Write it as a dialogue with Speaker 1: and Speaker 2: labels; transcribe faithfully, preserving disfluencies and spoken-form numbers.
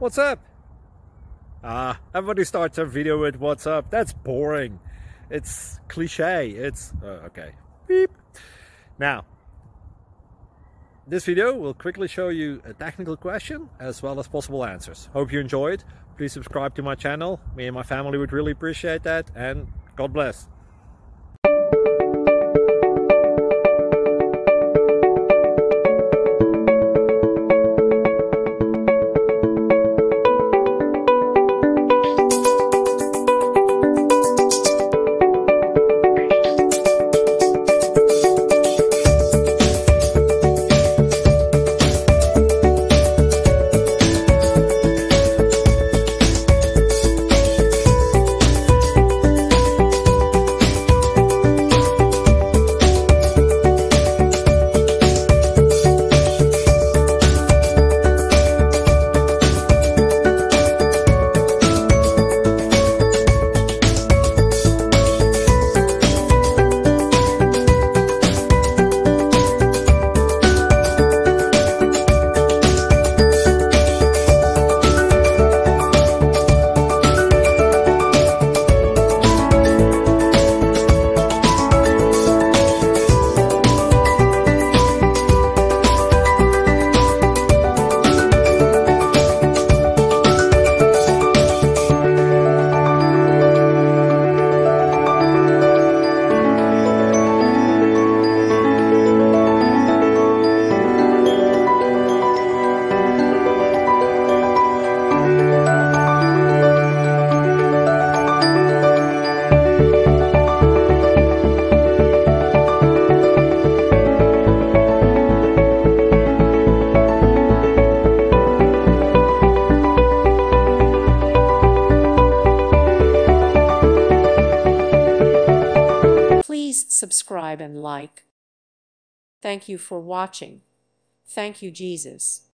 Speaker 1: What's up? Ah, everybody starts their video with what's up. That's boring. It's cliche. It's uh, okay. Beep. Now, this video will quickly show you a technical question as well as possible answers. Hope you enjoyed. Please subscribe to my channel. Me and my family would really appreciate that, and God bless.
Speaker 2: Please subscribe and like. Thank you for watching. Thank you, Jesus.